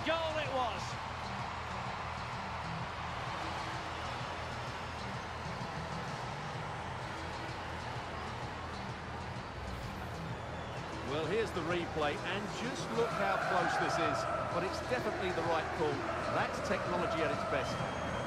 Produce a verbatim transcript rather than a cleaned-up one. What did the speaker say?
a goal it was. Well, here's the replay, and just look how close this is. But it's definitely the right call. That's technology at its best.